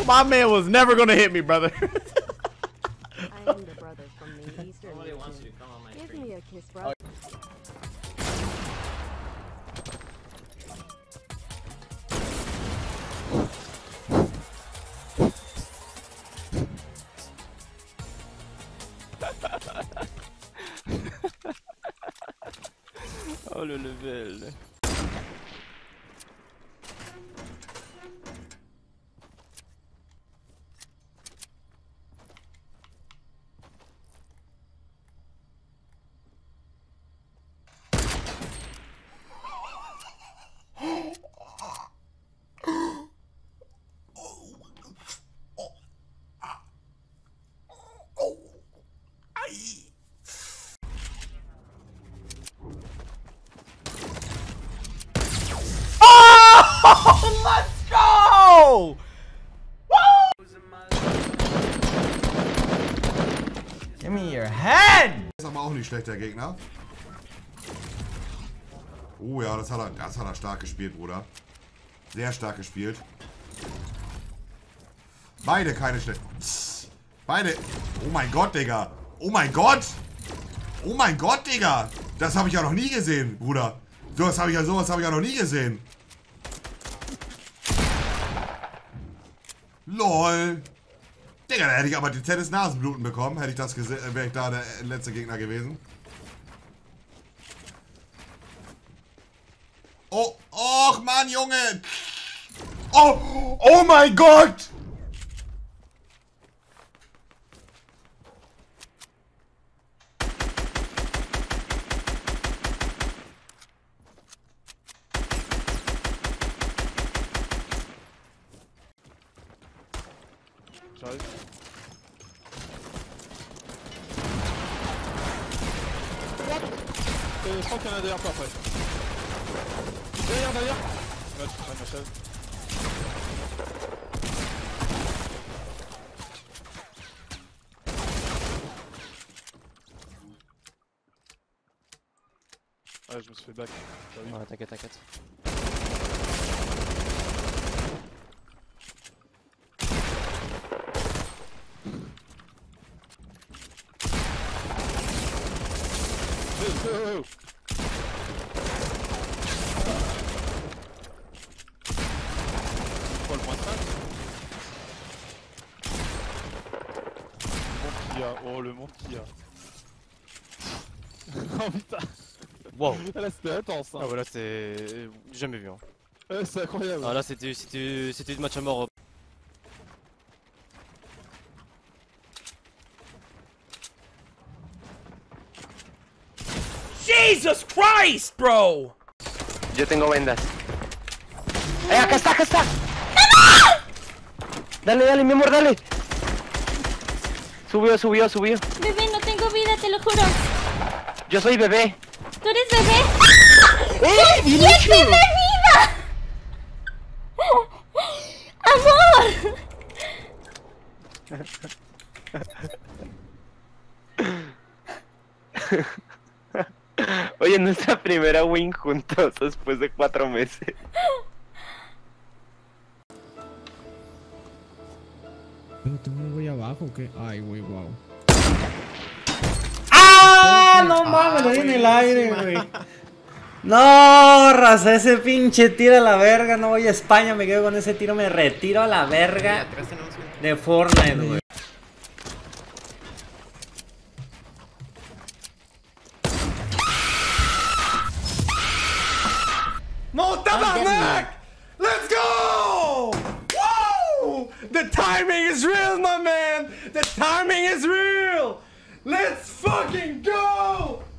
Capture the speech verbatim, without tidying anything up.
My man was never gonna hit me, brother. I am the brother from the Eastern Nobody wants you region. to come on my Give stream. me a kiss, brother. Oh le level. Let's go! Give me your head! Das ist aber auch nicht schlecht, der Gegner. Oh ja, das hat er, das hat er stark gespielt, Bruder. Sehr stark gespielt. Beide keine schlecht. Beide. Oh mein Gott, Digga. Oh mein Gott. Oh mein Gott, Digga. Das habe ich ja noch nie gesehen, Bruder. Sowas habe ich ja, sowas habe ich ja noch nie gesehen. LOL. Digga, da hätte ich aber dezentes Nasenbluten bekommen. Hätte ich das gesehen, wäre ich da der letzte Gegner gewesen. Oh, och, Mann, Junge. Oh, oh mein Gott. J'arrive. Euh, je crois qu'il y en a derrière toi après. Derrière, derrière. Ouais, tu prends ma chaise. Ouais, je me suis fait back. Ouais, t'inquiète, t'inquiète. Oh, oh. Oh, le point cinq. Le monde qu'il y a. Oh, le monde qu'il y a. Oh putain. Wow. Là c'était intense. Hein. Ah voilà, c'est jamais vu. Hein. Ouais, c'est incroyable. Ah là c'était c'était c'était du match à mort. Jesus Christ, bro! Yo tengo vendas. ¡Eh, acá está, acá está! Dale, dale, mi amor, dale. Subió, subió, subió. Bebé, no tengo vida, te lo juro. Yo soy bebé. ¿Tú eres bebé? ¡Eh, bien ¡Tienes hecho! bebé vida! ¡Amor! Oye, nuestra primera win juntos después de cuatro meses. ¿No tengo un güey abajo o qué? Ay, güey, wow. ¡Ah! No mames, lo di en el aire, güey. No, raza, ese pinche tiro a la verga. No voy a España, me quedo con ese tiro, me retiro a la verga de Fortnite, güey. No, tabarnak! Let's go! Woo! The timing is real, my man! The timing is real! Let's fucking go!